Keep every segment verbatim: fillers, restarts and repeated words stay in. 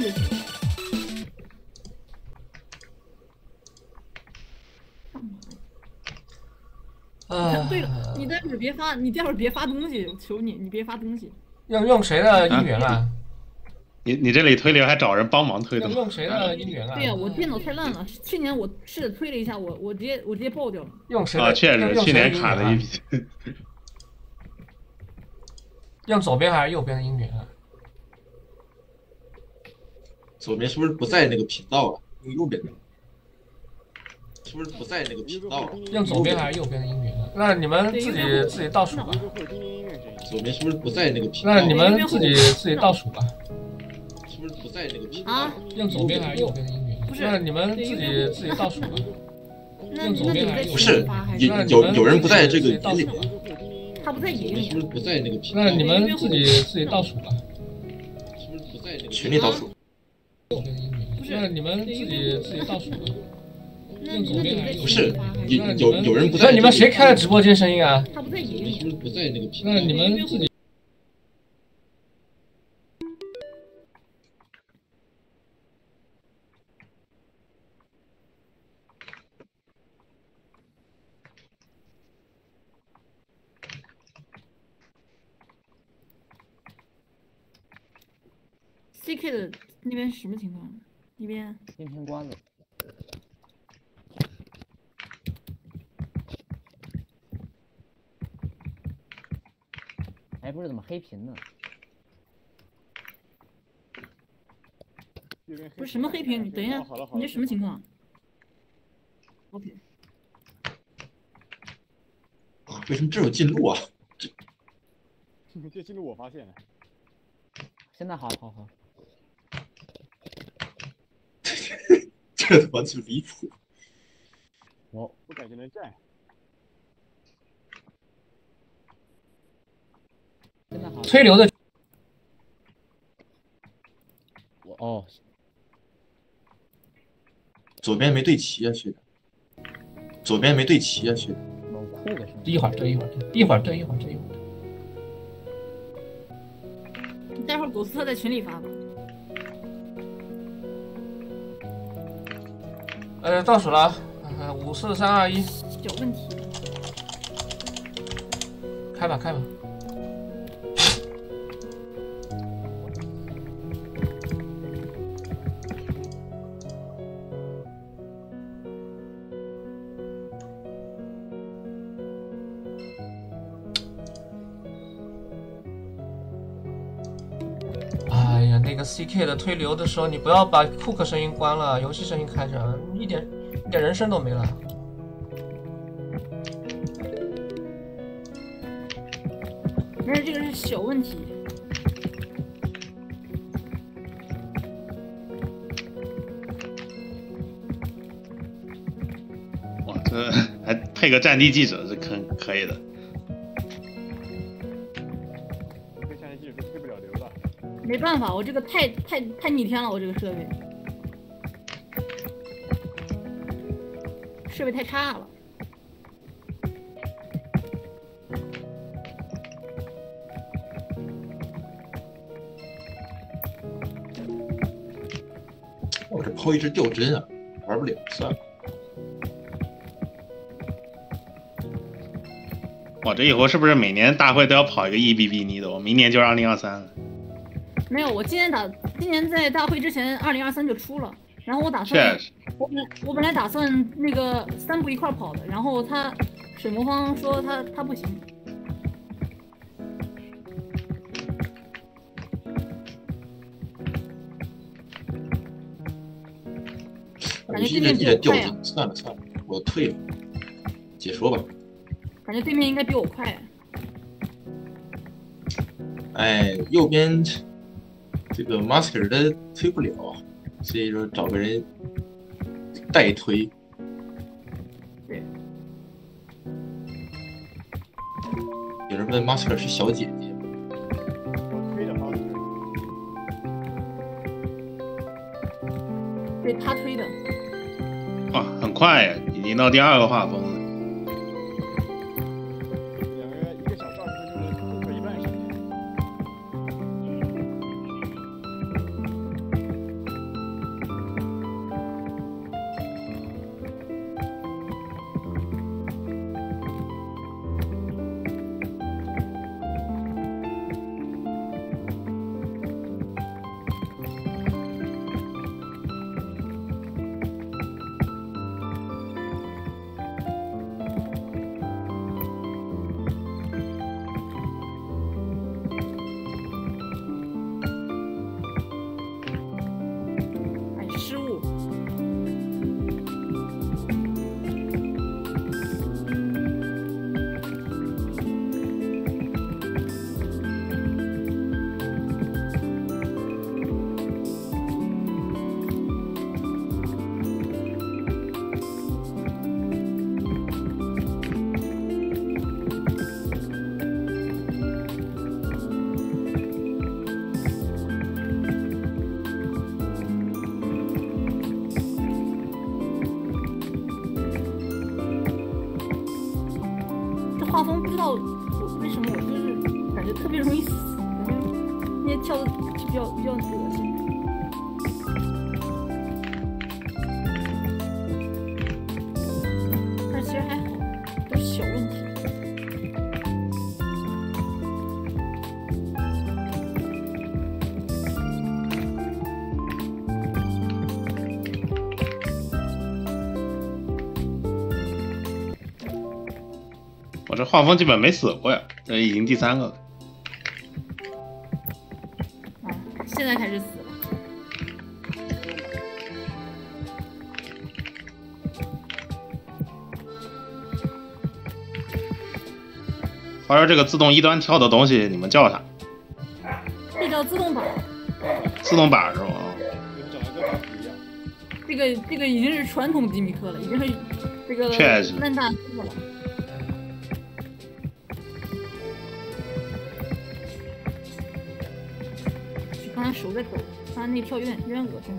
就行。 啊， 对了，你待会儿别发，你待会儿别发东西，我求你，你别发东西。 用用谁的姻缘啊？ 你你这里推流还找人帮忙推的吗？ 用谁的姻缘啊？ 对呀、啊，我电脑太烂了。去年我试着推了一下，我我直接我直接爆掉了。 用谁的？ 啊，确实，去年卡了一笔。 用左边还是右边的姻缘啊？ 左边是不是不在那个频道啊？用右边的。是不是不在那个频道啊？ 用左边还是右边的姻缘啊？那你们自己自己倒数吧。 左边是不是不在那个频道？ 那你们自己自己倒数吧。 是不是不在那个频道？ 啊？ 用左边还是右边的姻缘？ 不是， 那你们自己自己倒数吧。用左边还是不是有有有人不在这个倒数吧？ 他不在群里， 是不是不在那个频道？ 那你们自己自己倒数吧。 是不是不在那个群里倒数？ 右边的姻缘。不是，那你们自己自己倒数吧。用左边还是不是有有有人不在？ 那你们谁开的直播间声音啊？ 他不在群里， 是不是不在那个频道？ 那你们自己。 C K 的那边是什么情况？那边音频关了。哎，不是，怎么黑屏呢？ 不是什么黑屏，你等一下，你这什么情况 ？OK。 啊，为什么这有进入啊？这这进入我发现了。 现在好，好，好。 这他妈就离谱！ 我不感觉能站。 现在好。 推流的。 我哦。 左边没对齐啊，学长。左边没对齐啊，学长。 猛酷的声音。 一会儿对，一会儿对，一会儿对，一会儿对，一会儿对。 你待会儿狗斯特在群里发吧。 呃，倒数了，呃，五四三二一， 有问题。 开吧，开吧。哎呀，那个 C K 的推流的时候，你不要把库克声音关了，游戏声音开着，一点一点人声都没了。 没事，这个是小问题。 哇，这还配个战地记者是可可以的。 这战地记者是推不了流的。 没办法，我这个太太太逆天了，我这个设备，设备太差了。 我这抛一直掉帧啊，玩不了，算了。 哇，这以后是不是每年大会都要跑一个 E B B 尼的？我明年就是二零二三了。 没有，我今年打，今年在大会之前，二零二三就出了。然后我打算，我本来我本来打算那个三部一块跑的，然后他水魔方说他他不行。感觉对面比我快啊！ 算了算了，我退了，解说吧。 感觉对面应该比我快。 哎，右边这个 master 的推不了，所以说找个人代推。 对。 有人问 master 是小姐姐。 我推的 master。 对他推的。 哇，很快呀，已经到第二个画风了。 两个一个小时二十分钟，库克一半时间。 跳，我为什么我就是感觉特别容易死，感觉那些跳的就比较比较恶心。但是其实还好，都是小问题。 我这画风基本没死过呀，这已经第三个了。 啊，现在开始死了。 话说这个自动一端跳的东西，你们叫啥？ 这叫自动板。 自动板是吗？ 跟长得跟板不一样。 这个这个已经是传统吉米克了，已经是这个确实烂大师傅了。刚才手在抖，刚才那跳有点有点恶心。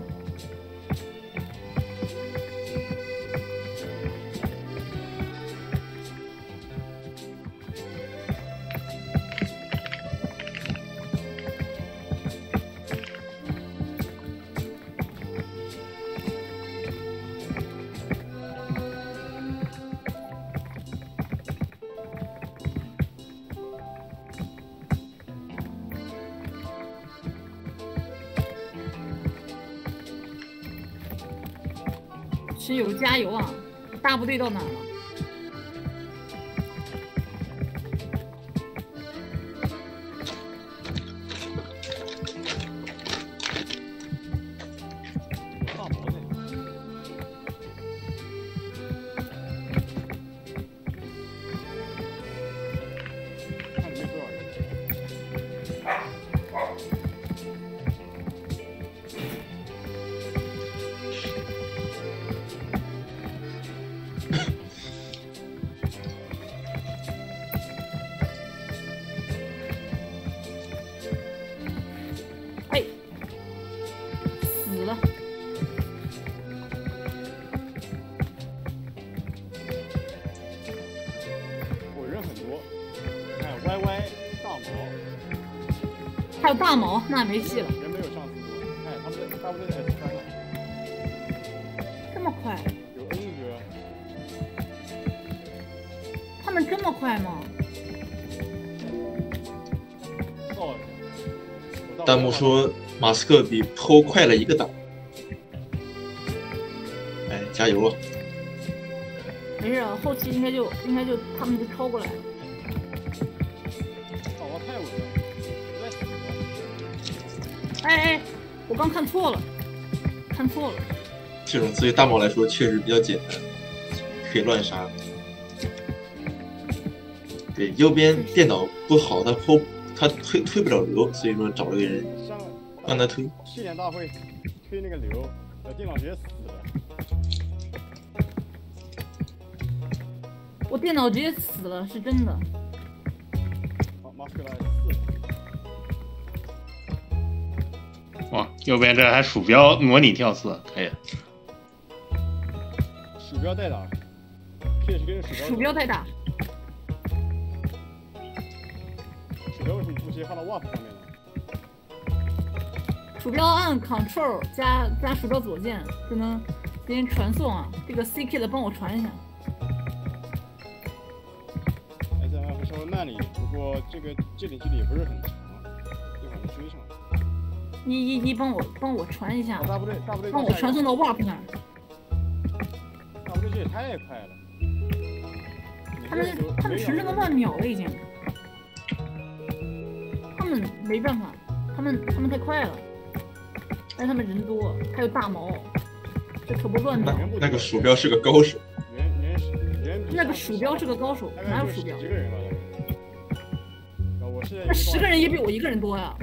室友加油啊！大部队到哪儿了？ 大毛呢？看里面多少人？ 哎，死了！ 我人很多，看 Y Y 大毛， 还有大毛，那没戏了。 人没有上次多。看他们的大部队在 S 三了， 这么快？ 有 N 哥， 他们这么快吗？ 哦。 弹幕说马斯克比 P O 快了一个档，哎，加油啊！ 没事啊，后期应该就应该就他们就超过来了。 大毛太稳了，实在死了。 哎哎，我刚看错了，看错了。 这种对大毛来说确实比较简单，可以乱杀。对，右边电脑不好，他 P O 他推推不了流，所以说找了个人上让他推。 去年大会推那个流，呃，电脑直接死了。 我电脑直接死了，是真的。 好，马斯克来四了。 哇，右边这还鼠标模拟跳四，可以。 鼠标代打 ，P 是跟着鼠标。 鼠标代打。 鼠标为什么不直接放到 W A P 上面呢？ 鼠标按 Ctrl 加加鼠标左键就能进行传送啊。这个 C K 的帮我传一下。 S M 会稍微慢了一点，不过这个界点距离也不是很长，一会儿能追上。 一一一帮我帮我传一下， 大部队大部队帮我传送到 W A P 那儿。 大部队这也太快了。 他们他们纯正的万秒了已经。他们没办法，他们他们太快了，但是他们人多，还有大毛，这可不乱秒。 那个鼠标是个高手。 人人人那个鼠标是个高手，哪有鼠标？ 十个人吧。我是那十个人也比我一个人多呀。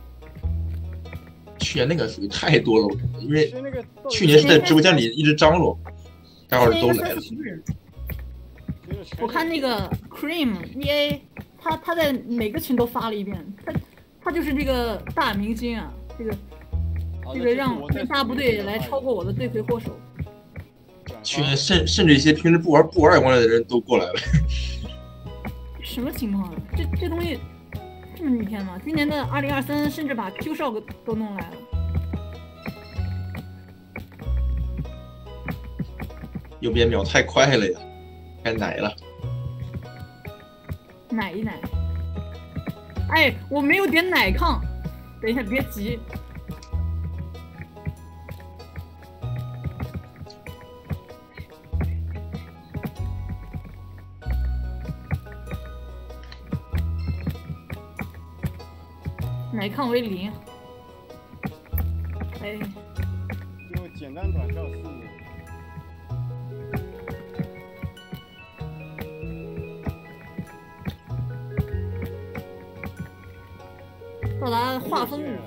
去年那个属于太多了，我感觉，因为去年是在直播间里一直张罗，待会儿都来了。 我看那个 Cream E A， 他他在每个群都发了一遍，他他就是这个大明星啊，这个这个让大部队来超过我的罪魁祸首。 去年甚甚至一些平时不玩不玩阳光的人都过来了。 什么情况啊？这这东西这么逆天吗？今年的二零二三甚至把 Q Shock 都弄来了。 右边秒太快了呀，该奶了。 奶一奶。哎，我没有点奶抗，等一下别急。奶抗为零。哎。 用简单短效四。 到达画风五。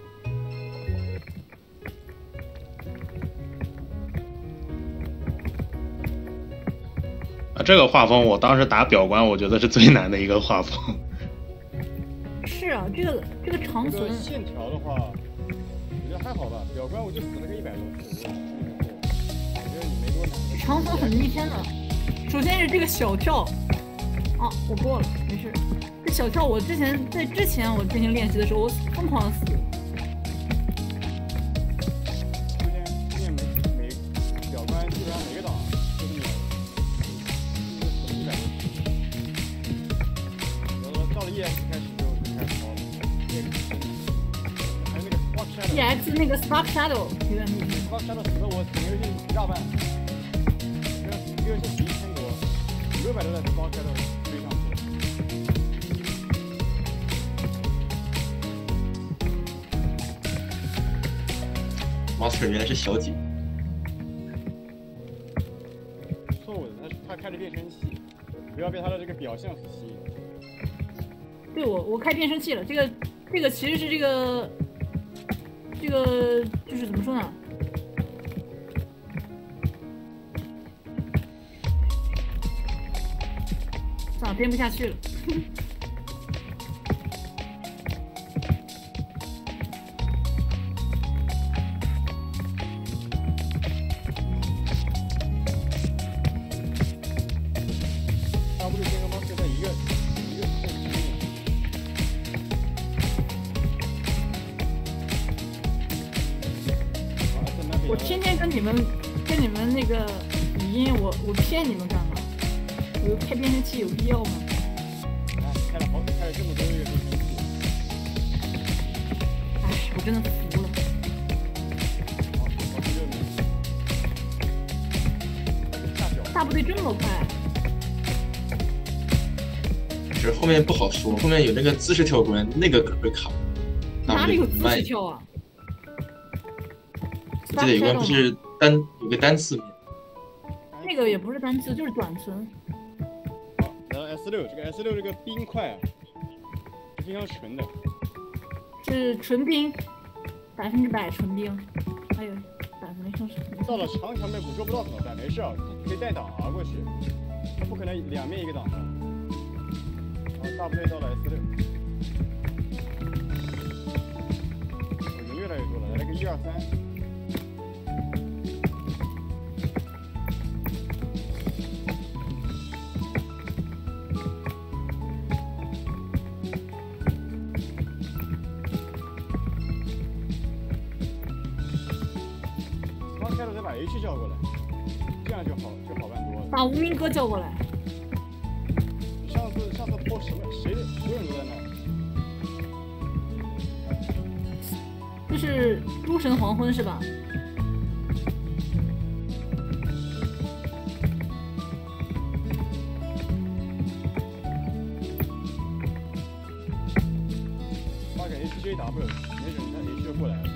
啊，这个画风我当时打表关，我觉得是最难的一个画风。 是啊，这个这个长存线条的话，我觉得还好吧。表关我就死了个一百多次，我觉得你没多难。 长存很逆天的，首先是这个小跳，啊，我过了，没事。这小跳我之前在之前我进行练习的时候，我疯狂的死。 今天今天每每表关基本上每个档都是秒的，死了一百多次。然后到了 E X 开始就就开始超了。还有那个 Spark Shadow。 E X 那个 Spark Shadow 有点逆天。 Spark Shadow 死了我整个游戏一大半，一个游戏死一千多，五六百多的 Spark Shadow 追上去。 Master 原来是小姐， 错误的，他他开着变声器，不要被他的这个表象所吸引。 对我我开变声器了，这个这个其实是这个这个就是怎么说呢？算了，编不下去了。我天天跟你们跟你们那个语音，我我骗你们干嘛？我开变声器有必要吗？ 开了好，开了这么多月变声器。 哎，我真的服了。 好，好第六名。 大部队这么快？ 是后面不好说，后面有那个姿势跳关，那个可会卡。 哪里有姿势跳啊？ 我记得有关不是单有个单次面， 那个也不是单次，就是短存。 好，然后 S 六这个 S 六这个冰块啊，是非常纯的， 是纯冰，百分之百纯冰。哎呦，百分之生是。 到了长墙被捕捉不到怎么办？没事啊，可以带挡啊过去，他不可能两面一个挡的。好，大部队到了 S 六，人越来越多了，来了个一二三。把 H 叫过来，这样就好就好办多了。 把无名哥叫过来。 你上次上次播什么？谁所有人都在那？ 这是诸神黄昏是吧？ 发给 H J W， 没准他 H 就过来了。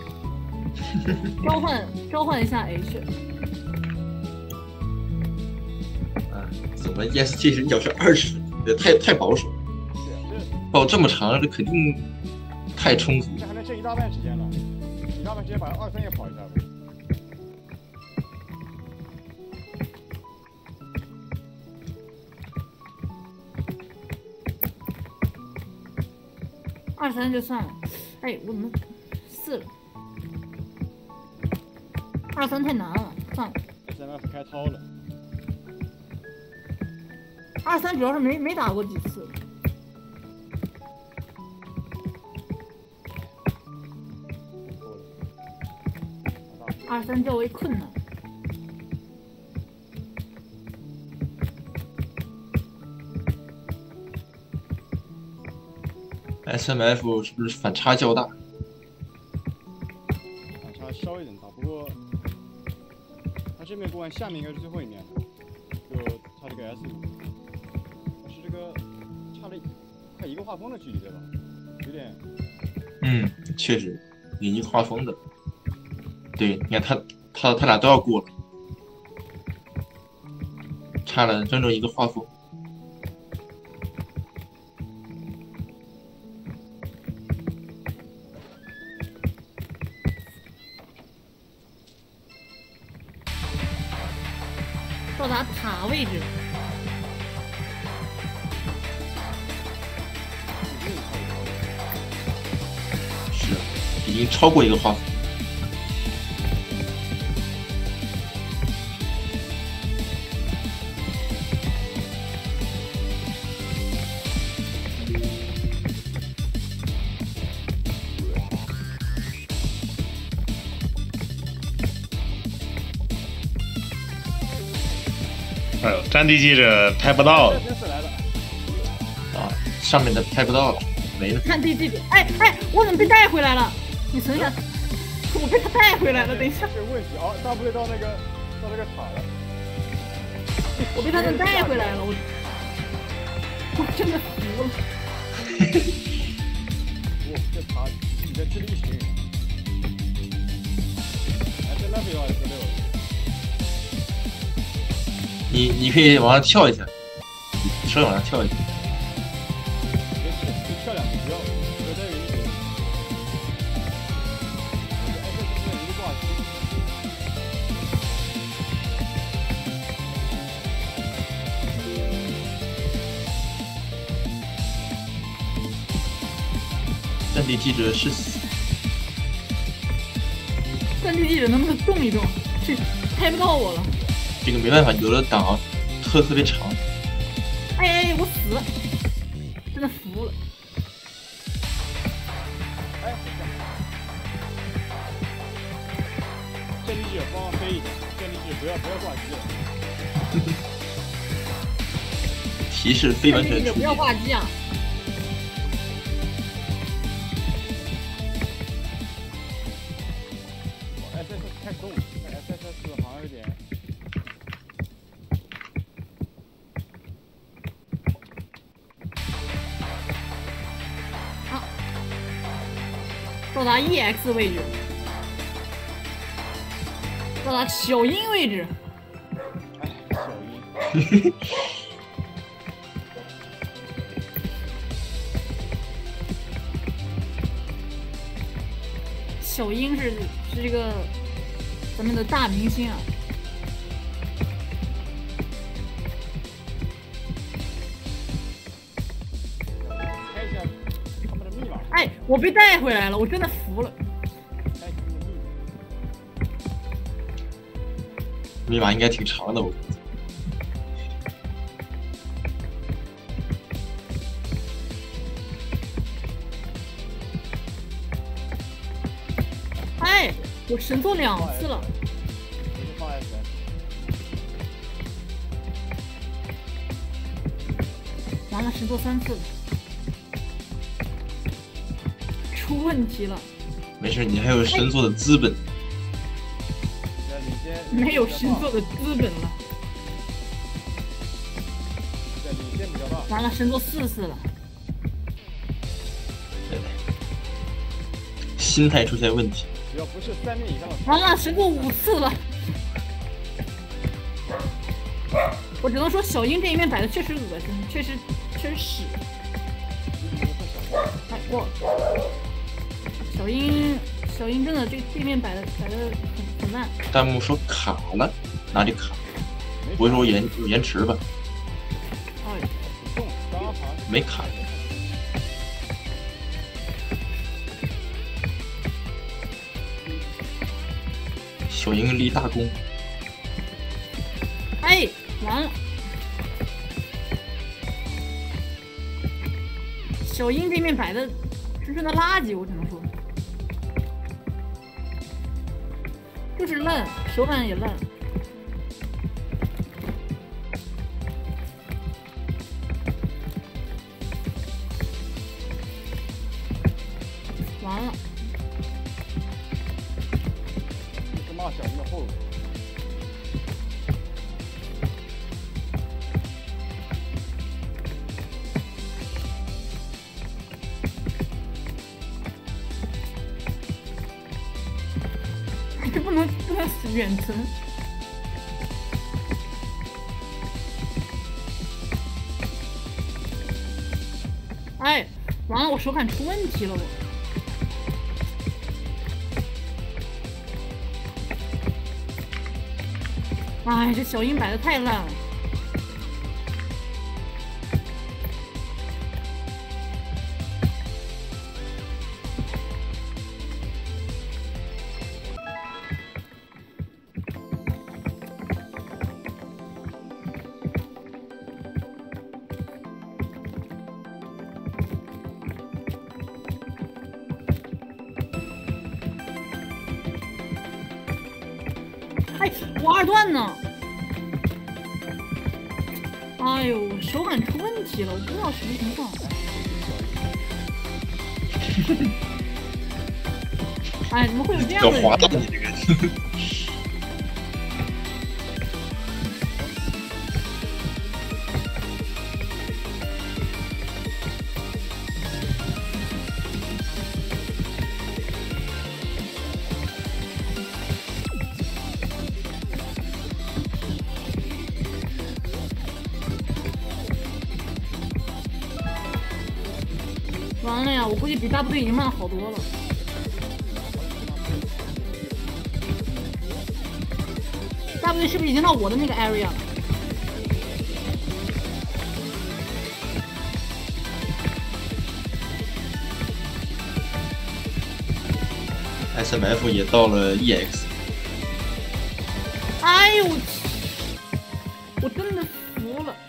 召唤召唤一下 H。 啊，怎么 E S T 人脚是二十？这太太保守了。 是啊，这报这么长，这肯定太充足。 这还能剩一大半时间了，一大半时间把二三也跑一下吧。 二三就算了。哎，我怎么四了？二三太难了，算了。 S M F 开掏了。 二三主要是没没打过几次。二三较为困难。 S M F 是不是反差较大？ 反差稍微有点大，不过他这面过完，下面应该是最后一面了，就差这个 S 五，但是这个差了快一个画风的距离，对吧？有点。 嗯，确实，有一个画风的。对，你看他他他俩都要过了，差了整整一个画风。 到达塔位置， 是，已经超过一个画风。 哎呦，战地记者拍不到了啊，上面的拍不到了，没了。 战地记者，哎哎，我怎么被带回来了？你存一下，我被他带回来了。等一下， 这个问题哦，大部队到那个到那个塔了， 我被他们带回来了，我我真的服了。 哇，这塔你在智力一群人，哎，这那边有二十六。 你你可以往上跳一下，稍微往上跳一下。 别去，就跳两步，不要不要在原地停。哎，这是这一个挂机。 战地记者是死。 战地记者能不能动一动？这拍不到我了。 这个没办法，有的档特特别长。 哎哎，我死了，真的服了。 哎，战地记者帮我飞一点，战地记者不要不要挂机了。 提示非完全出不要挂机啊！ 哦 ，S S 开始动了 ，S S S 好像有点。 到达 E X 位置，到达小鹰位置。 哎，小鹰。 小鹰是是这个咱们的大明星啊。 猜一下他们的密码。 哎，我被带回来了，我真的服了。 密码应该挺长的，我。 哎，我神作两次了。完了，神作三次了。出问题了。 没事，你还有神作的资本。 没有神作的资本了。完了，神作四次了。 心态出现问题。 只要不是三面以上的。 完了，神作五次了。我只能说，小鹰这一面摆的确实恶心，确实确实屎。哎，我小鹰，小鹰真的这这面摆的摆的很很烂。 弹幕说卡了，哪里卡？不会说延有延迟吧？ 哎， 没卡。小鹰立大功。 哎，完了！ 小英这面摆的纯纯的垃圾，我只能说，就是烂，手感也烂。完了， 是骂小英的后路。 这不能不能死远程。哎，完了，我手感出问题了我。哎，这小鹰摆的太烂了。哎，我二段呢？哎呦，手感出问题了，我不知道什么情况。哎，怎么会有这样的人？ 要滑到你这个。 完了呀，我估计比大部队已经慢好多了。大部队是不是已经到我的那个 area 了？ S M F 也到了 E X。 哎呦我去！我真的服了。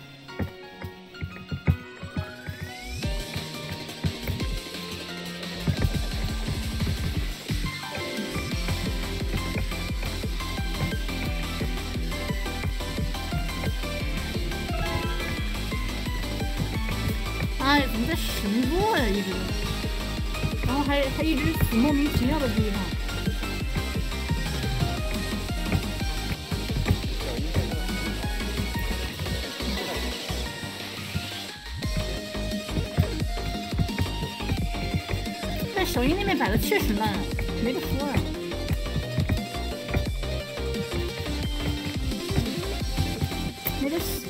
哎，怎么在神作呀一直？然后还还一直死莫名其妙的地方。 小英那边摆的确实烂，没得说呀。没得洗。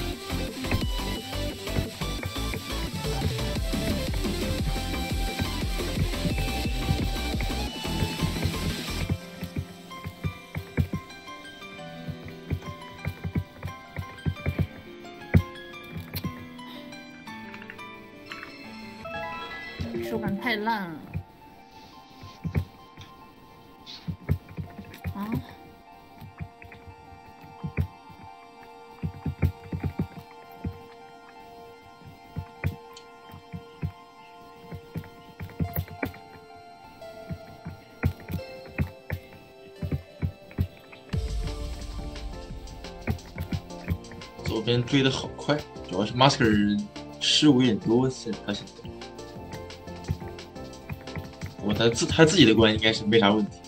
手感太烂了。 啊！ 左边追的好快，主要是 Masker 失误有点多，现他现在。不过他自他自己的关应该是没啥问题。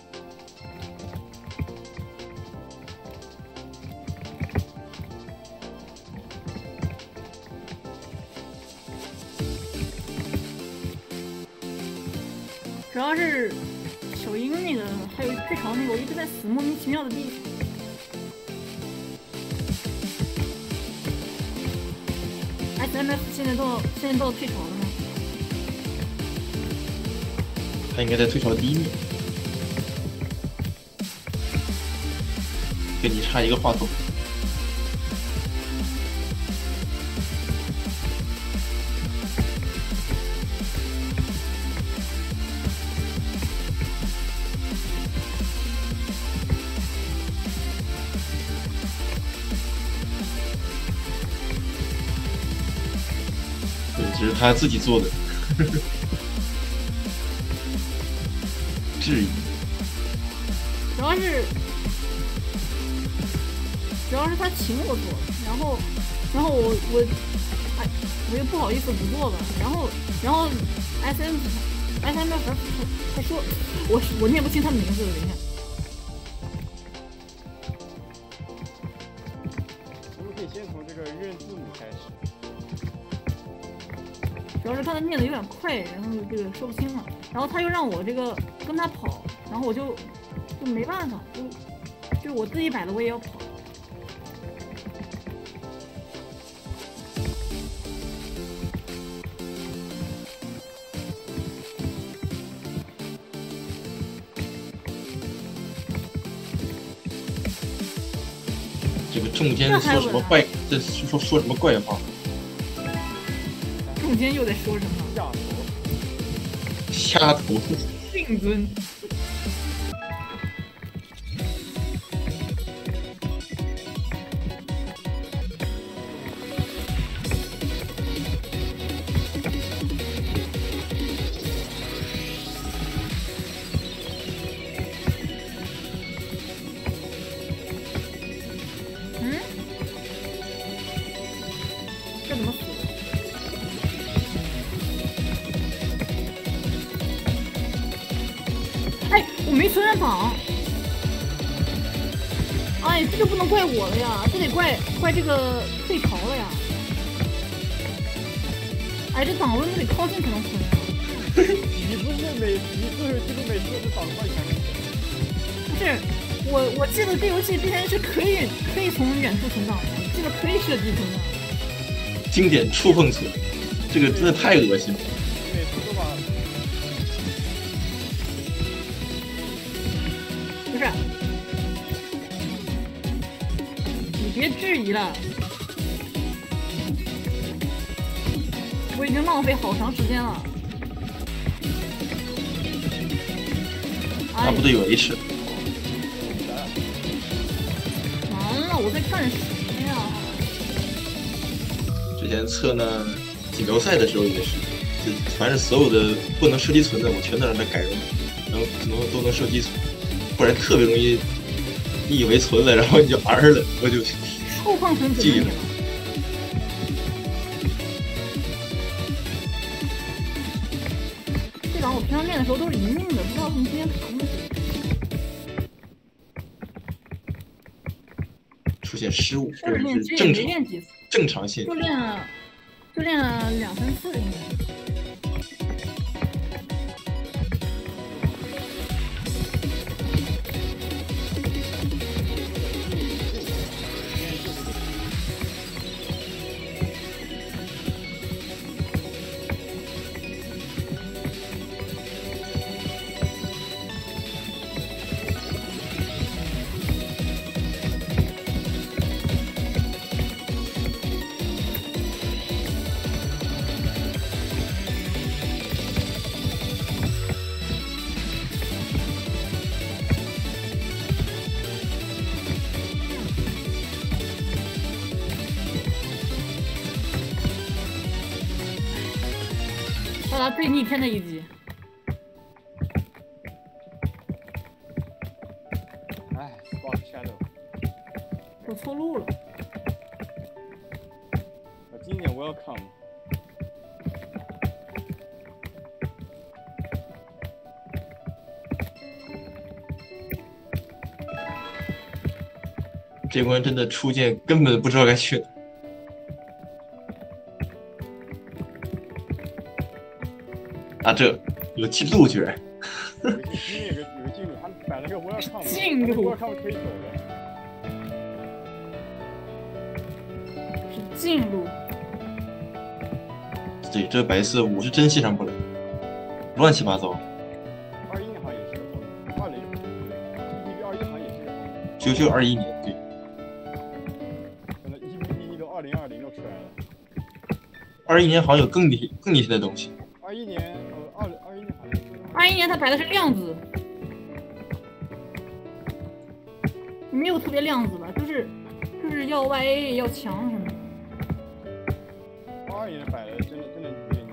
主要是小鹰那个，还有退潮那个，我一直在死莫名其妙的地方。S M F 现在到现在到退潮了吗？ 他应该在退潮第一面，跟你差一个话筒。 这这是他自己做的。质疑。 主要是主要是他请我做，然后然后我我哎我又不好意思不做吧，然后然后 S M S M F 他说我我念不清他的名字了，等一下。 我们可以先从这个认字母开始。 主要是看他念的有点快，然后这个说不清了，然后他又让我这个跟他跑，然后我就就没办法，就就是我自己摆的我也要跑。 这个中间说什么怪，这说说什么怪话？ 中间又在说什么？ 瞎头。 性尊。嗯？这怎么死？哎，我没存上榜。哎，这就不能怪我了呀，这得怪怪这个退潮了呀。哎，这档位得靠近才能存呀。 你不是每你不是记录每次都是档位才能存？ 不是，我我记得这游戏之前是可以可以从远处存档的，这个可以设计存档。 经典触碰存，这个真的太恶心了。 每次都把。 不是，你别质疑了，我已经浪费好长时间了。 那不得有 H？ 完了，我在干什么呀？ 之前测那锦标赛的时候也是，就凡是所有的不能射击存的，我全都让它改容，然后能都能射击存。不然特别容易，你以为存了，然后你就 R 了，我就触碰存记了。这档我平常练的时候都是一命的，不知道为什么今天卡那么久。 出现失误，这练是正常练几次， 正常现就练了就练了两三次应该。到达最逆天的一击。 哎 ，Spot Shadow， 走错路了。 经典 Welcome。 这关真的初见根本不知道该去哪。啊，这有记录居然！ 有一个有个有个记录，他摆了个 Welcome， 进入 Welcome 可以走的。 是进入。 对，这白色我是真欣赏不来，乱七八糟。 二一年好像也是个风，二零不对 ，E V 二一好像也是个风。 就就二一年，对。 可能 E V 一都二零二零都出来了。 二一年好像有更厉更厉害的东西。 二一年，呃，二二一年好像是。 二一年他摆的是量子，没有特别量子吧，就是就是要 Y A 要强什么的。 二二年摆的真的真的有点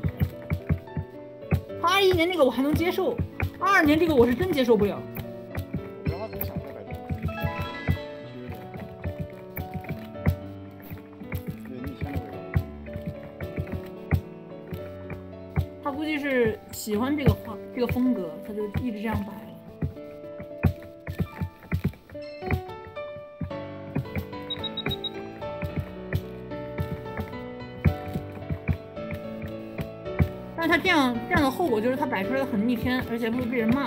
二一年那个我还能接受，二二年这个我是真接受不了。 我不知道他怎么想的，百度。对，逆天的味道。 他估计是喜欢这个画这个风格，他就一直这样摆了。但是他这样这样的后果就是他摆出来的很逆天，而且会被人骂。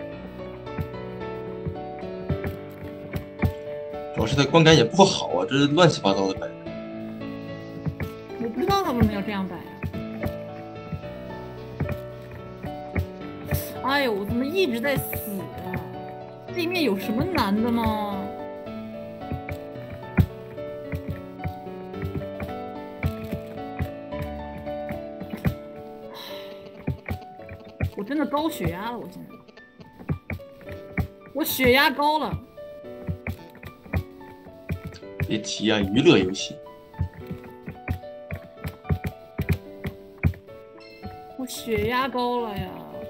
主要是他观感也不好啊，这是乱七八糟的摆。 我不知道他为什么要这样摆啊！哎呦，我怎么一直在死啊？对面有什么难的吗？我真的高血压了，我现在，我血压高了。 别提啊，娱乐游戏。 我血压高了呀。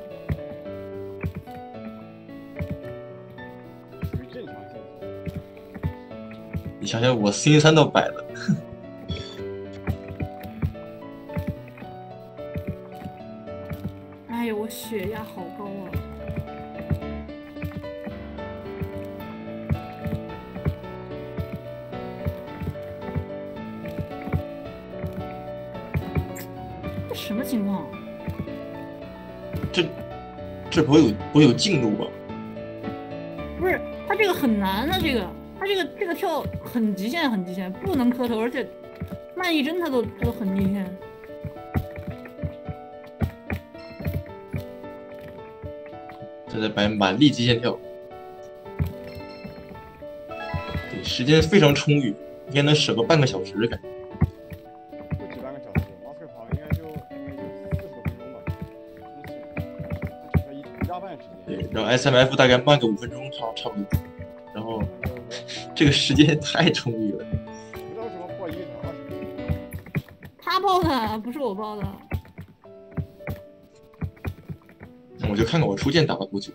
属于正常现象。 你想想，我 C 三都摆了。 哎呦，我血压好高啊！这什么情况？ 这这不会有不会有进度吧？ 不是，他这个很难啊，这个他这个这个跳很极限，很极限，不能磕头，而且慢一帧他都都很逆天。 这在摆满力极限跳，对，时间非常充裕，应该能省个半个小时感觉。 不止半个小时，马斯克跑应该就应该就四十多分钟吧，一起，一一大半时间。 对，然后 S M F 大概慢个五分钟，差差不多。然后这个时间太充裕了。 不知道为什么破一个小时二十分钟。 他报的，不是我报的。 我就看看我初见打了多久。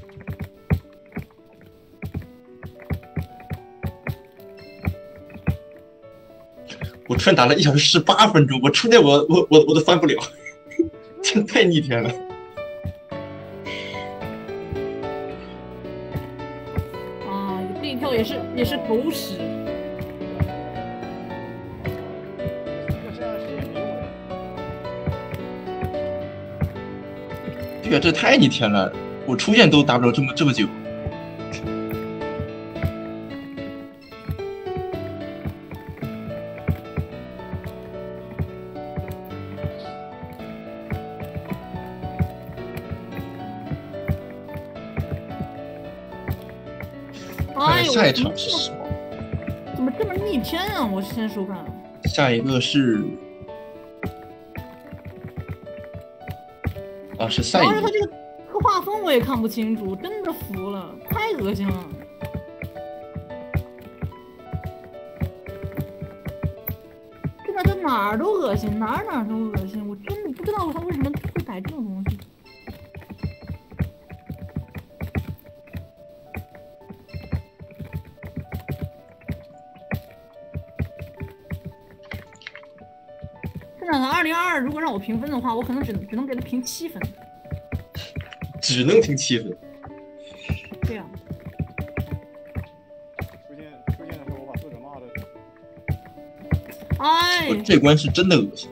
我初见打了一小时十八分钟，我初见我我我我都翻不了，这太逆天了。 啊，这一跳也是也是狗屎。 对啊，这太逆天了！我初见都打不了这么这么久。 哎呦， 下一场是什么？ 怎么这么逆天啊？我先说看。 下一个是啊，是赛而且他这个刻画风我也看不清楚，真的服了，太恶心了。真的，他哪儿都恶心，哪儿哪儿都恶心，我真的不知道他为什么会摆这种东西。真的，二零二二如果让我评分的话，我可能只只能给他评七分。 只能评七分。 对呀、 出现出现的时候，我把作者骂的。 哎， 我这关是真的恶心。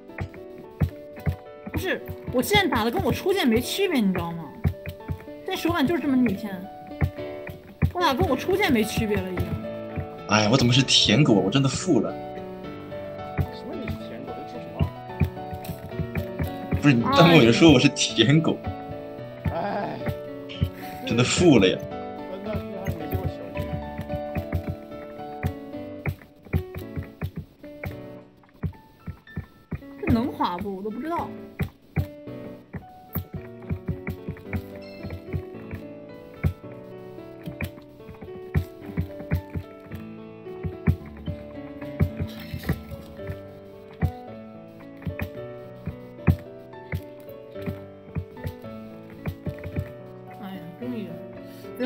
不是，我现在打的跟我初见没区别，你知道吗？这手感就是这么逆天，我打跟我初见没区别了已经。 哎，我怎么是舔狗？我真的服了。 什么你是舔狗？在说什么？ 不是，你弹幕有人说我是舔狗， 哎， 真的服了呀。 那那那还没见过小鱼。 这能滑不？我都不知道。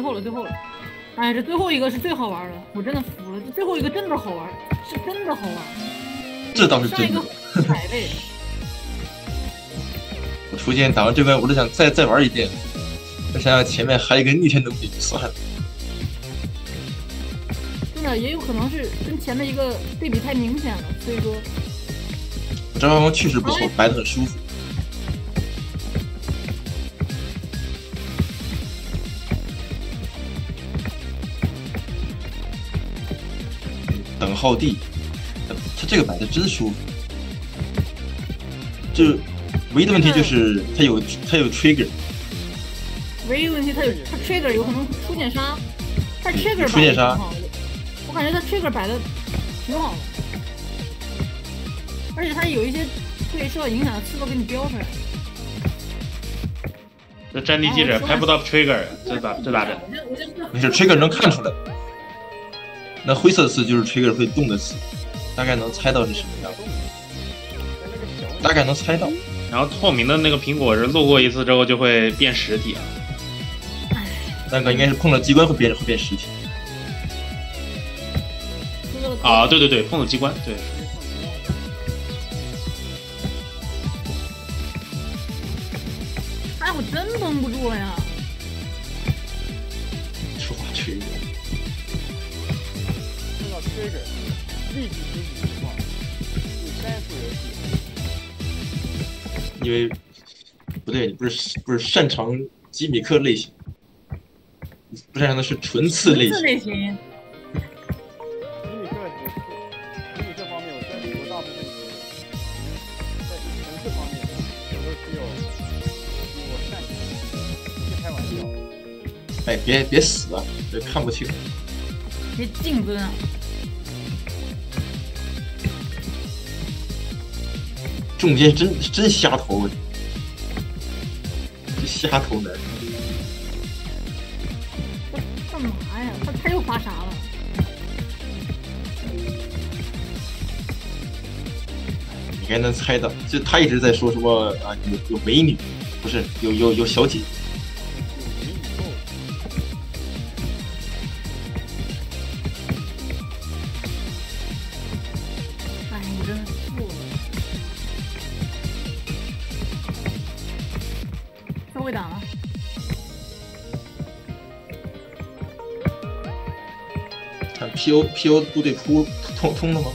后了，最后了。哎，这最后一个是最好玩的，我真的服了，这最后一个真的好玩，是真的好玩。 这倒是真的。 上一个踩类。 我出现打完这关，我就想再再玩一遍。我想想前面还有一个逆天能力，算了。 真的也有可能是跟前面一个对比太明显了，所以说。 这画风确实不错，摆得很舒服。等号地，它这个摆的真舒服。就唯一的问题就是它有它有 trigger。 唯一问题它有它 trigger 有可能出现杀，它 trigger 出现杀， 我感觉它 trigger 摆的挺好的，而且它有一些对受到影响的刺都给你标出来。 这战地记者拍不到 trigger， 这咋这咋整？ 没事 ，trigger 能看出来。那灰色的刺就是 trigger 会动的刺，大概能猜到是什么样，大概能猜到。 然后透明的那个苹果是路过一次之后就会变实体啊。 那个应该是碰了机关会变会变实体。 啊，对对对，碰了机关，对。 哎，我真绷不住了呀！ 说话吹的。 说到这个，立即停止情况，第三次游戏。 因为不对，你不是不是擅长吉米克类型。不擅长的是纯刺类型。 类型。 吉米克，吉米克方面，我在我大部分是在纯刺方面，我都只有我擅长，别开玩笑。 哎，别别死啊，这看不清。 别竞争啊！ 中间真真瞎投，这瞎投男。 干嘛呀？他他又发啥了？ 你应该能猜到，就他一直在说什么啊，有有美女，不是有有有小姐。 哎，我真是服了。他会打吗？ 看 P O P O 部队扑通通了吗？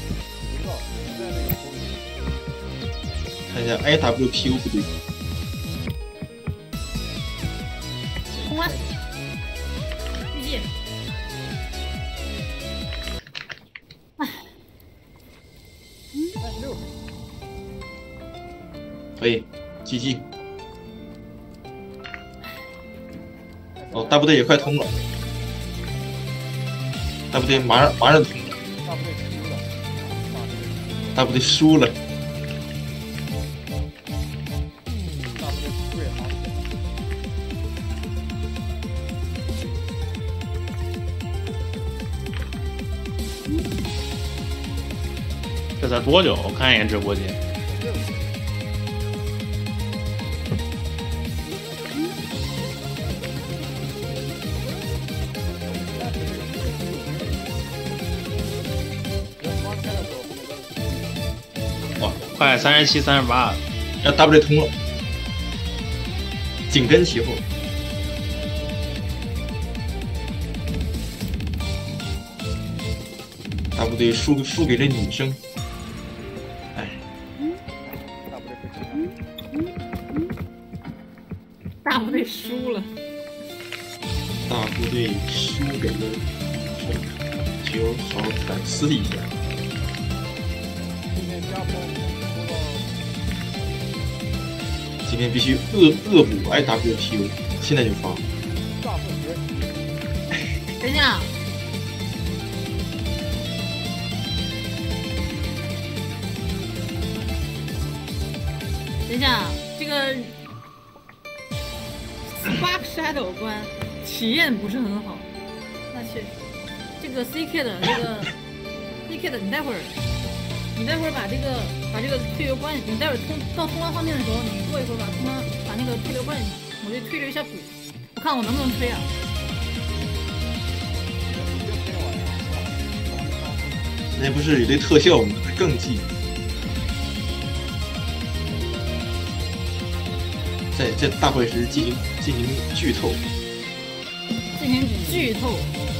看一下 I W P O 部队。 通关。继续。哎。 三十六分。 可以 ，G G。哦，大部队也快通了。大部队马上马上通了，大部队输了， 大部队输了， 这才多久？我看一眼直播间。快三十七、三十八， 让大部队通了，紧跟其后。大部队输输给了女生，哎。 大部队输了。 大部队输给了女生，就好反思一下。今天必须恶恶补 I W P O， 现在就发。 等一下，等一下，这个 Spark Shadow 关体验不是很好，那确实。这个 C K 的这个 C K 的，你待会儿。你待会儿把这个把这个推流关，你待会儿通到通关画面的时候，你过一会儿把通关把那个推流关一下，我就推流一下补，我看我能不能推啊。 那不是有这特效吗？更气。在在大会时进行进行剧透， 进行剧透。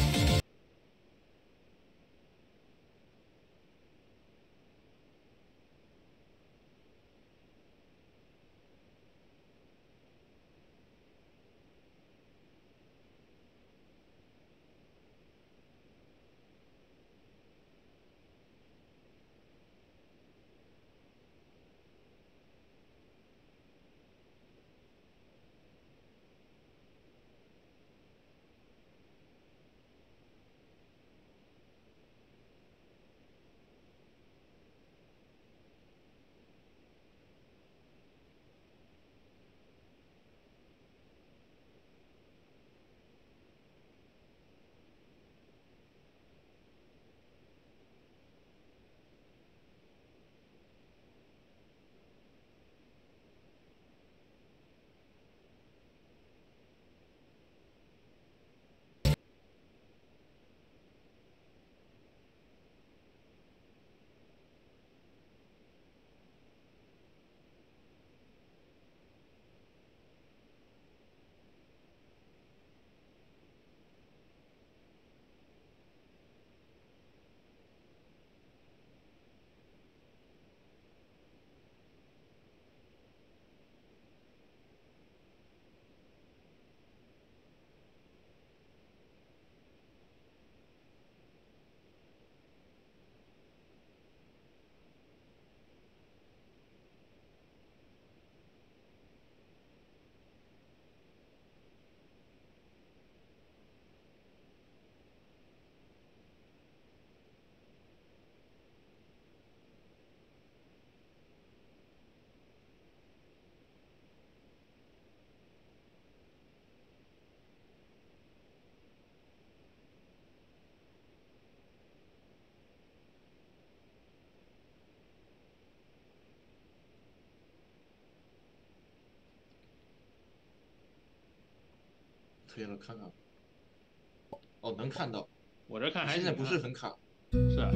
推了看看，哦，能看到， 我这看还现在不是很卡， 是啊，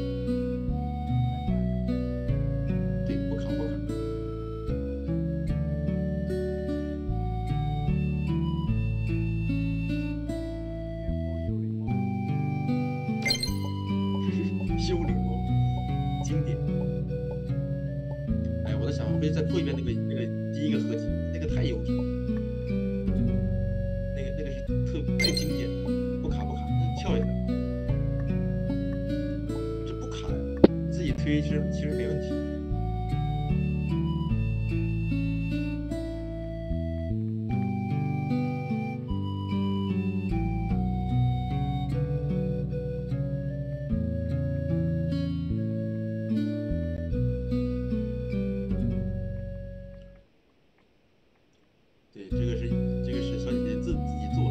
对，不卡不卡。幽灵猫，经典。哎，我在想，我可以再破一遍那个那个第一个合集，那个太优质了。那个那个是特特经典，不卡不卡，跳一下，这不卡呀，你自己推其实其实没问题。对，这个是这个是小姐姐自自己做的。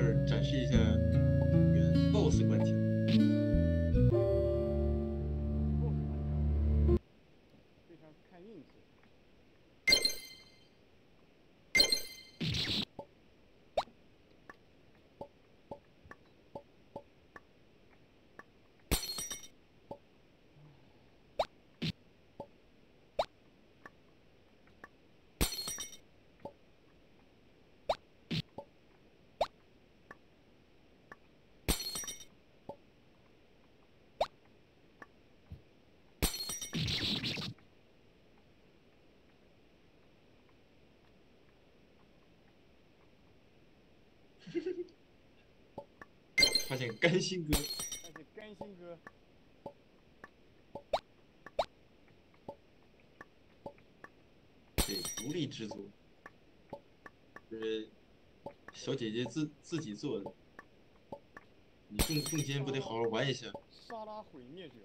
这儿展示一下这个 B O S S 关卡。 非常看运气。 发现甘心哥， 发现甘心哥， 对，独立制作，就是小姐姐自自己做的，你中中间不得好好玩一下？ 沙拉毁灭者。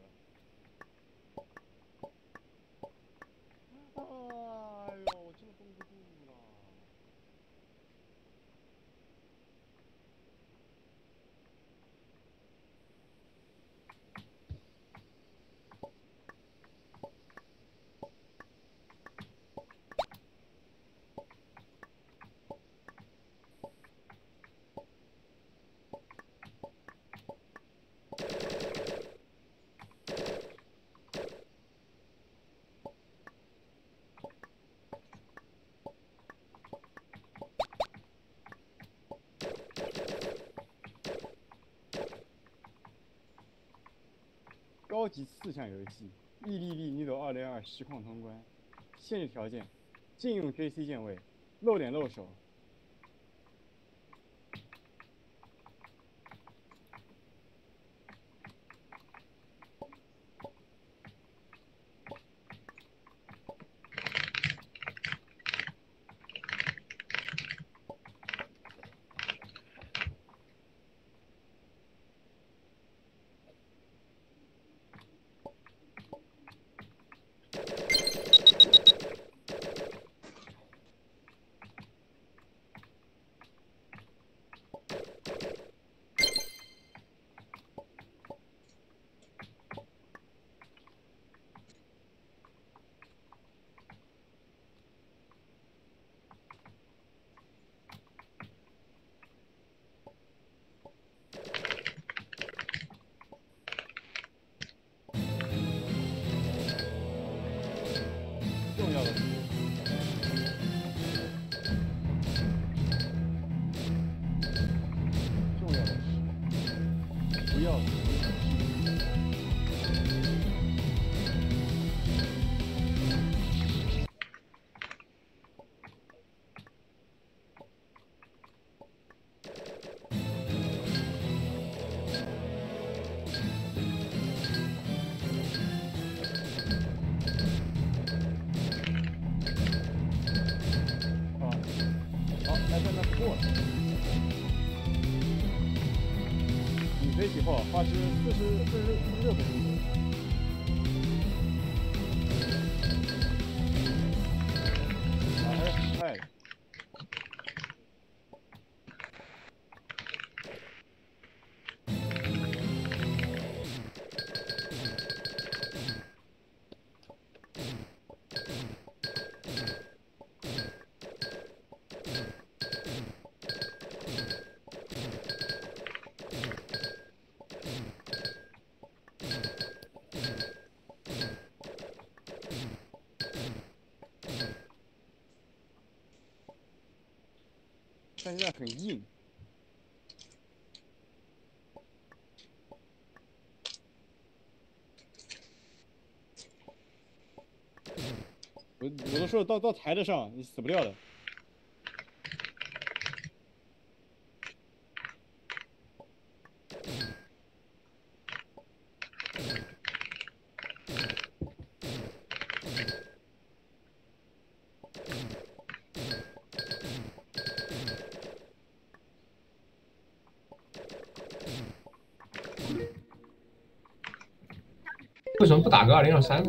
哎呦，我真的绷不住了。高级四项游戏，E D D Nido 二零二实况通关，限制条件：禁用 J C 键位，露脸露手。重要的是，重要的是，不要死。飞起后花时四十四十四十六分钟左右。啊，还是挺快的。但现在很硬。我我都说了，到到台子上你死不掉的。 为什么不打个二零二三呢？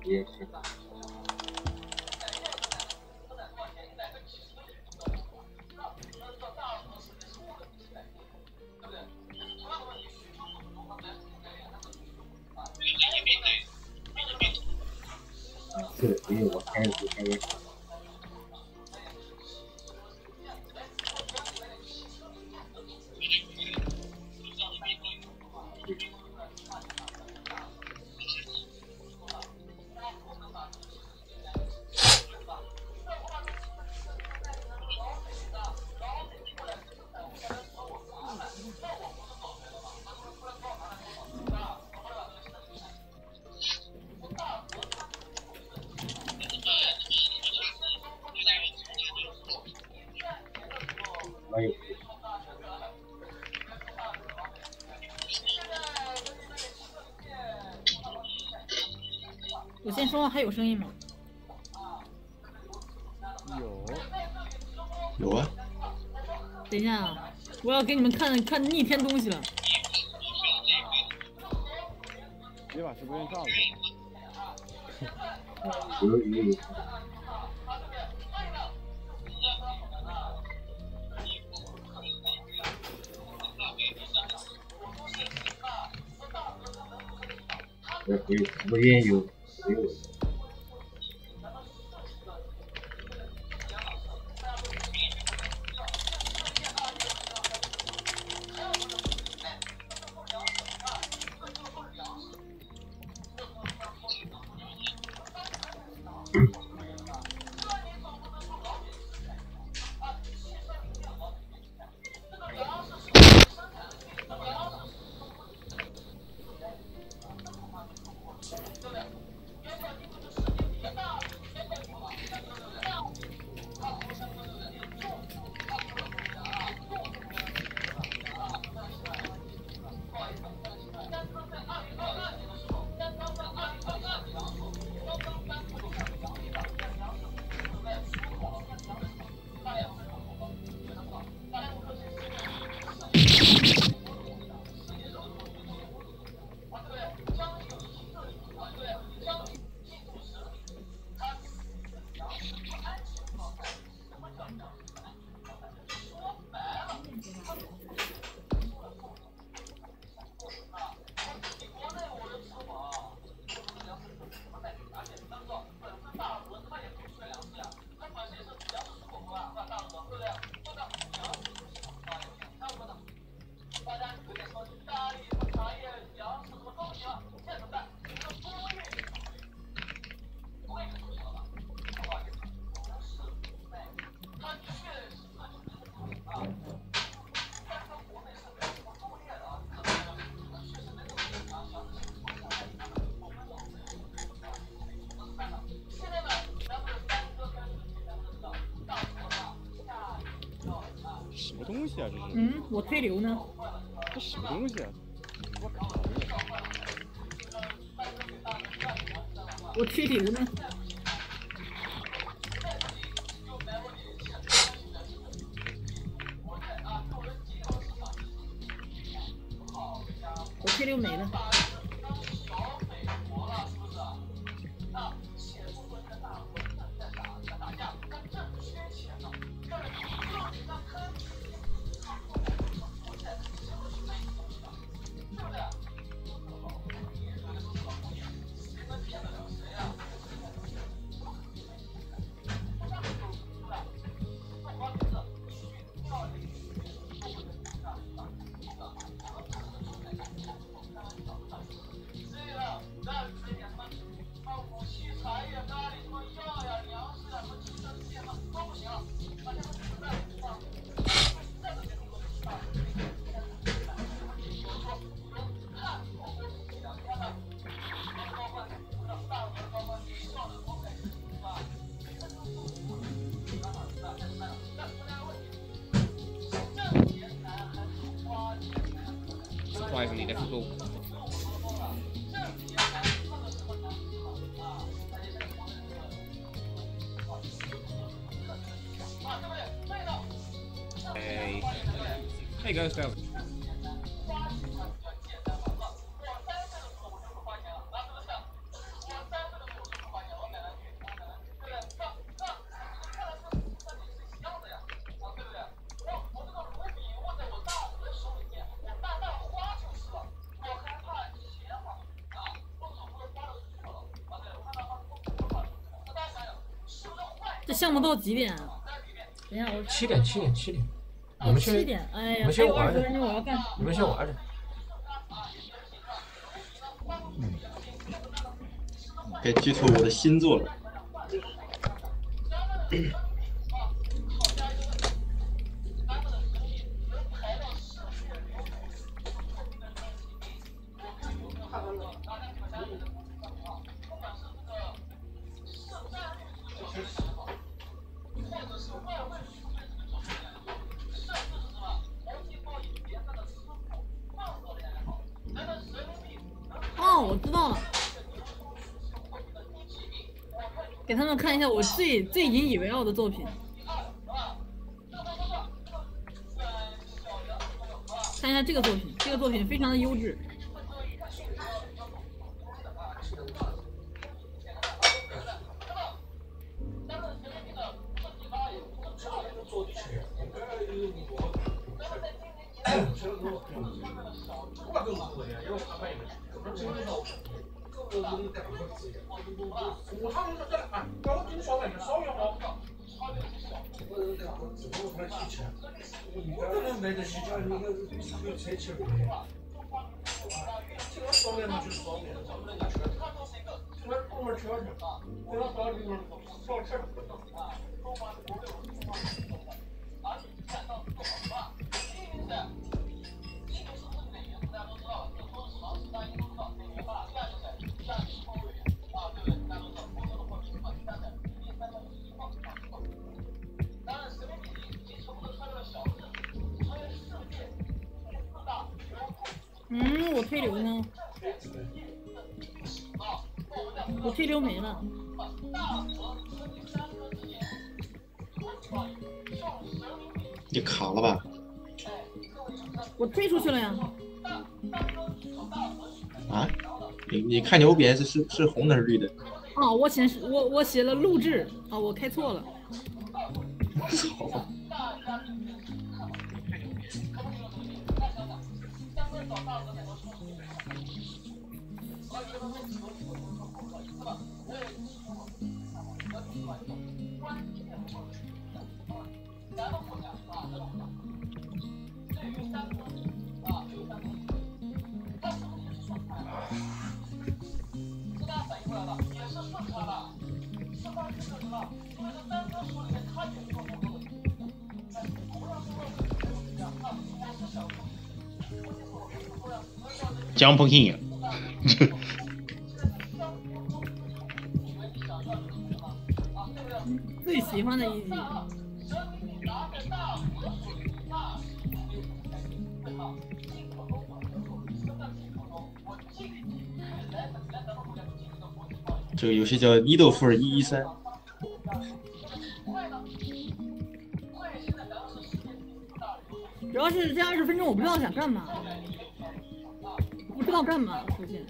也是。是，因为我开始开始。 我先说话还有声音吗？ 有。 有啊。 等一下啊，我要给你们看看逆天东西了。 别把直播间炸了。 有有有。我可以直播间有有。 什么东西啊？这是？ 嗯，我推流呢。 这什么东西啊？我靠！ 我推流呢。我推流没了。 Surprisingly difficult. Hey. There you go, Stella. 这项目到几点啊？等一下我。 七点七点七点。你们先。 七点，哎呀， 你们先玩着。 我要干。 你们先玩着。 该剧透我的新作了。 哦，我知道了。给他们看一下我最最引以为傲的作品，看一下这个作品，这个作品非常的优质。嗯，我推流呢？我推流没了。 你卡了吧？ 我推出去了呀。 啊？你你看你 O B S 是是红的还是绿的？ 啊，我显示我我写了录制啊，我开错了。 操！ Jump King 最喜欢的一集。 这个游戏叫伊豆富尔一一三。 主要是这二十分钟，我不知道想干嘛，不知道干嘛，出现。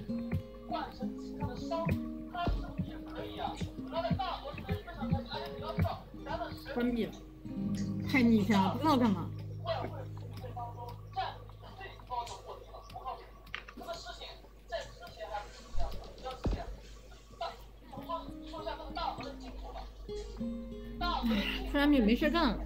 关闭了，太逆天了，不知道干嘛。突然没事干了。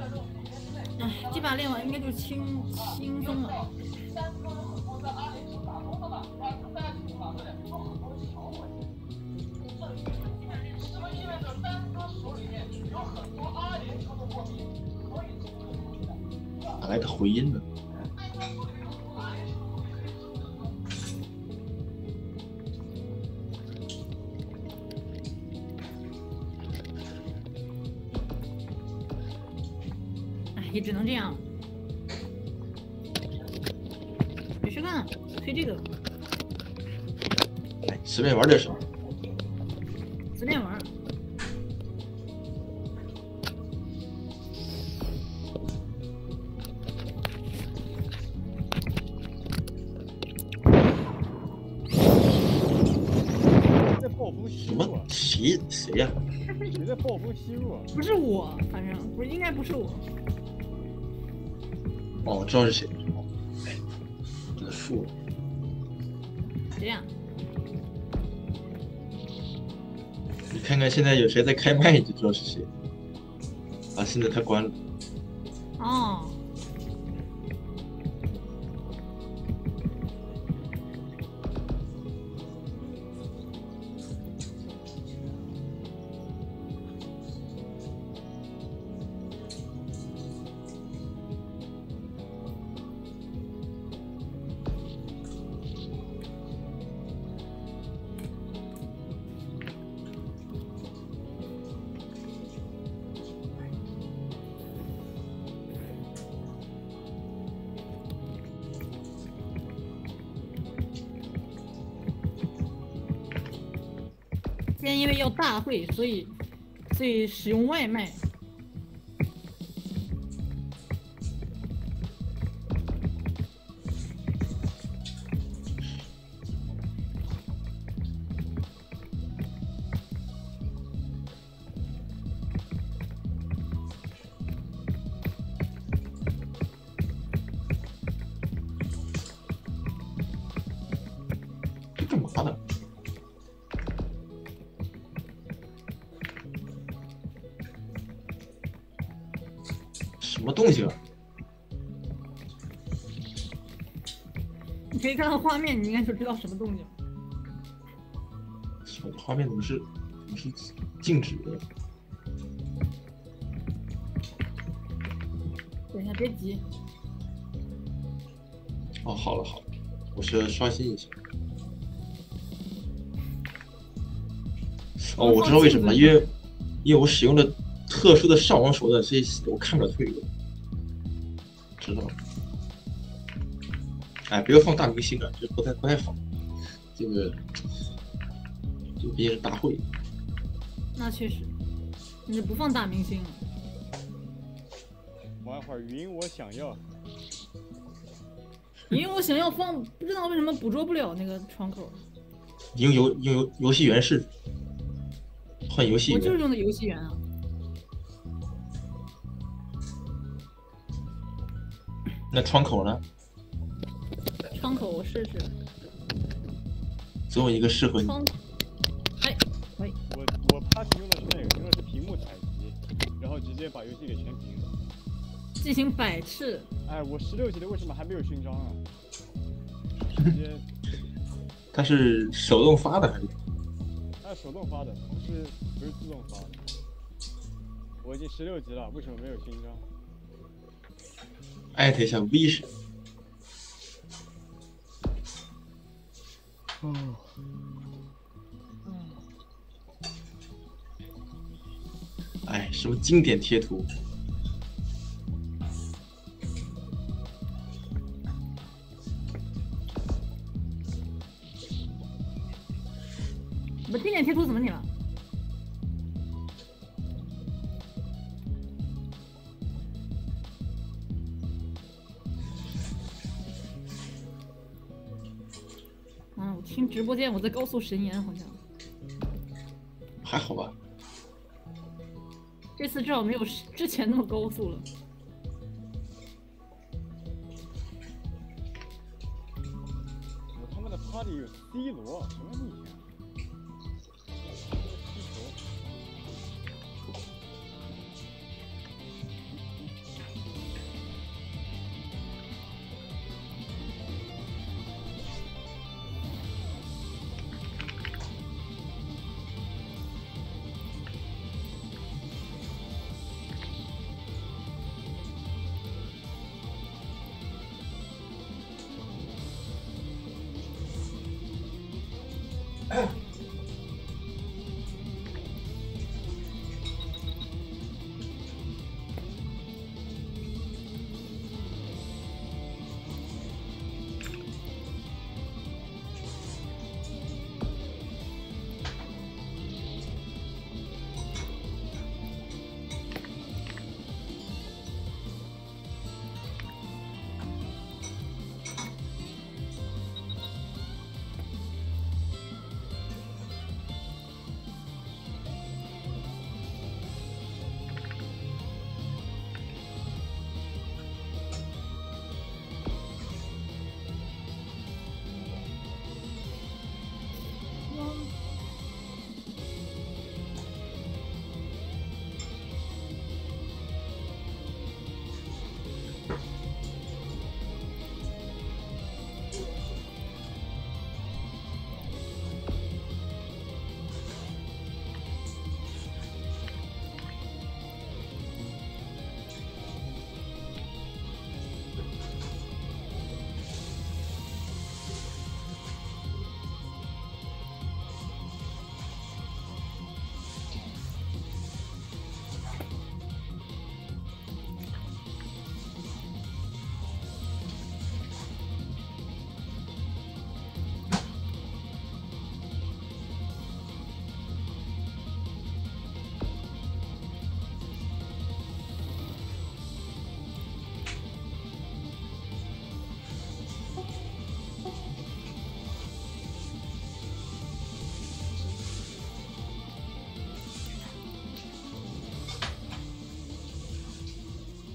哎，这把练完应该就轻轻松了。 哪来的回音呢？ 哎，也只能这样。没事干，推这个。 哎，随便玩点什么。 随便玩。 什么？谁谁呀？ 谁在暴风吸入啊？ 不是我，反正不是，应该不是我。 哦，我知道是谁。哎，真的输了。 这样。 你看看现在有谁在开麦，你就知道是谁。啊，现在他关了。 哦。今天因为要大会，所以所以使用外卖。 这干嘛呢？什么东西啊？ 你可以看到画面，你应该就知道什么动静。 什么画面怎么是怎么是静止的？ 等一下，别急。 哦，好了好了，我是刷新一下。哦，我知道为什么，因为因为我使用了特殊的上网手段，所以我看不了推流。知道了。哎，不要放大明星了，这不太不太好。这个这毕竟是大会。 那确实，你就不放大明星了。 玩会儿云，我想要。 因为我想要放，不知道为什么捕捉不了那个窗口。 用游用游游戏源是换游戏源。 我就是用的游戏源啊。 那窗口呢？ 窗口我试试。 总有一个适合你。 哎，可以。 我我怕用的是那个，用的是屏幕采集，然后直接把游戏给全屏了。 进行百次。 哎，我十六级的为什么还没有勋章啊？直接。 它是手动发的还是？ 它是手动发的，不是不是自动发的。我已经十六级了，为什么没有勋章？ 艾特一下 V 神。哦。哎，什么经典贴图？ 我经典贴图怎么你了？啊，我听直播间我在高速神言好像。 还好吧。 这次至少没有之前那么高速了。 我他妈的 party 有 C 罗，什么逆天？踢球。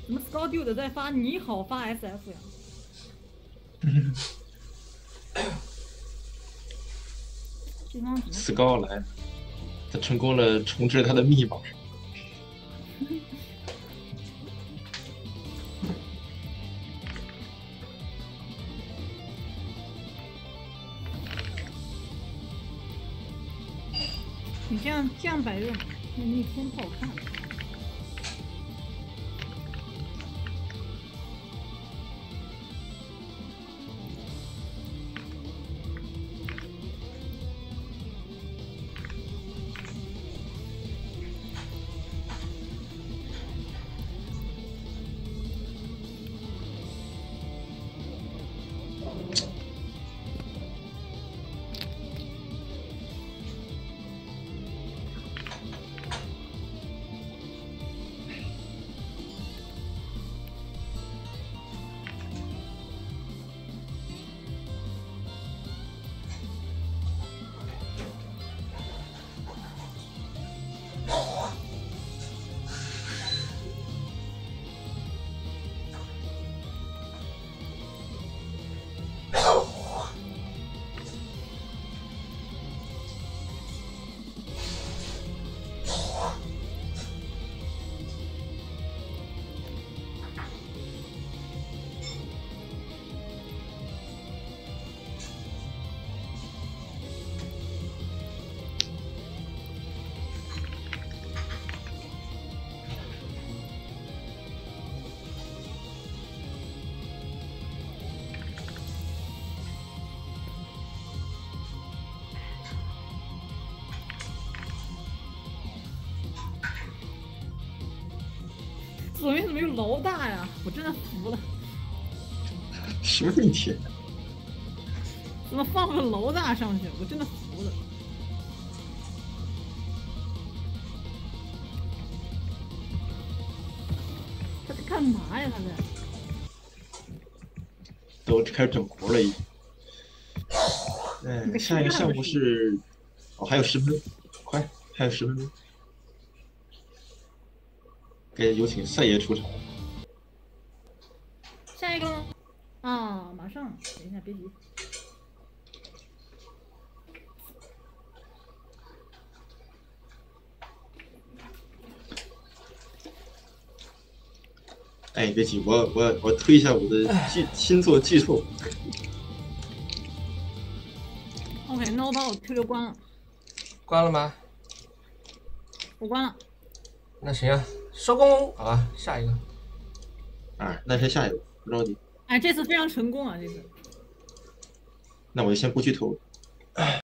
怎么 Scout Dude 在发你好发 S F 呀？对方怎么？ 斯高来，他成功了重置他的密码。 你这样这样摆热，那那天不好看。左边怎么有老大呀？我真的服了。 什么问题？ 怎么放个老大上去？我真的服了。他在干嘛呀？他在？ 都开始整活了已经。哎，下一个项目是，哦，还有十分钟，快，还有十分钟。该有请赛爷出场。 下一个吗？啊，马上，等一下，别急。 哎，别急，我我我推一下我的剧新作剧透。 OK， 那我把我推流关了。 关了吗？ 我关了。 那行啊，收工，好吧，下一个。 啊，那先下一个，不着急。 哎，这次非常成功啊！这次。 那我就先不剧透了。